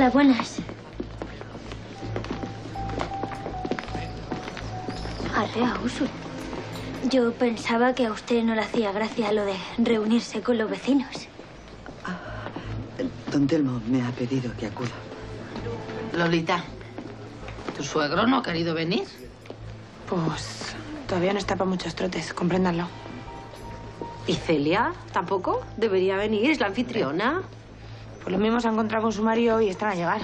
Hola, buenas. Arrea, Usul. Yo pensaba que a usted no le hacía gracia lo de reunirse con los vecinos. Don Telmo me ha pedido que acuda. Lolita, ¿tu suegro no ha querido venir? Pues todavía no está para muchos trotes, compréndanlo. ¿Y Celia? ¿Tampoco? Debería venir, es la anfitriona. Pues lo mismo se ha encontrado con su marido y están a llegar.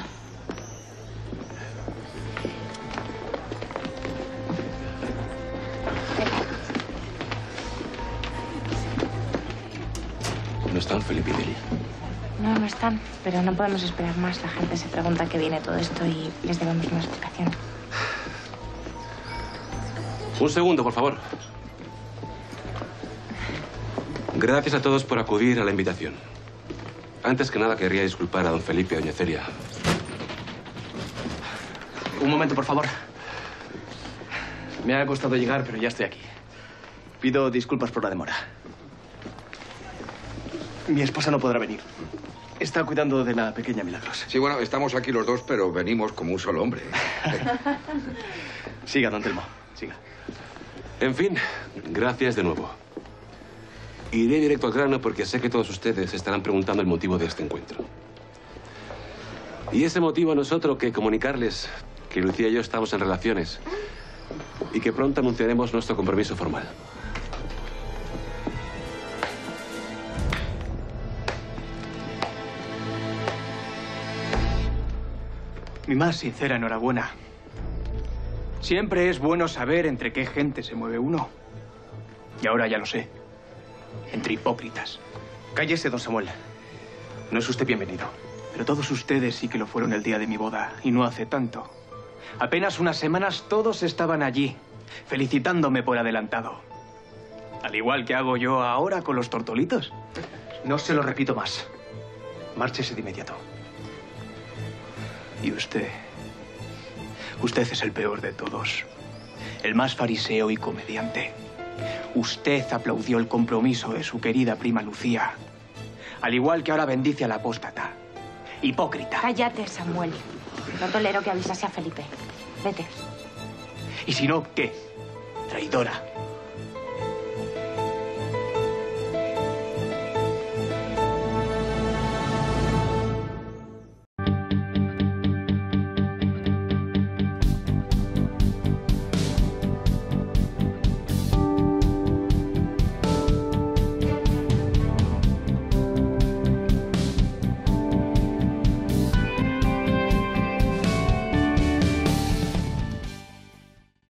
¿No están Felipe y Delia? No, no están, pero no podemos esperar más. La gente se pregunta qué viene todo esto y les debemos una explicación. Un segundo, por favor. Gracias a todos por acudir a la invitación. Antes que nada, querría disculpar a don Felipe y a doña Celia. Un momento, por favor. Me ha costado llegar, pero ya estoy aquí. Pido disculpas por la demora. Mi esposa no podrá venir. Está cuidando de la pequeña Milagros. Sí, bueno, estamos aquí los dos, pero venimos como un solo hombre. Siga, don Telmo, siga. En fin, gracias de nuevo. Iré directo al grano porque sé que todos ustedes estarán preguntando el motivo de este encuentro. Y ese motivo no es otro que comunicarles que Lucía y yo estamos en relaciones y que pronto anunciaremos nuestro compromiso formal. Mi más sincera enhorabuena. Siempre es bueno saber entre qué gente se mueve uno. Y ahora ya lo sé. Entre hipócritas. Cállese, don Samuel. No es usted bienvenido. Pero todos ustedes sí que lo fueron el día de mi boda. Y no hace tanto. Apenas unas semanas todos estaban allí, felicitándome por adelantado. Al igual que hago yo ahora con los tortolitos. No se lo repito más. Márchese de inmediato. Y usted... Usted es el peor de todos. El más fariseo y comediante. Usted aplaudió el compromiso de su querida prima Lucía. Al igual que ahora bendice a la apóstata. Hipócrita. Cállate, Samuel. No tolero que avisase a Felipe. Vete. Y si no, ¿qué? Traidora.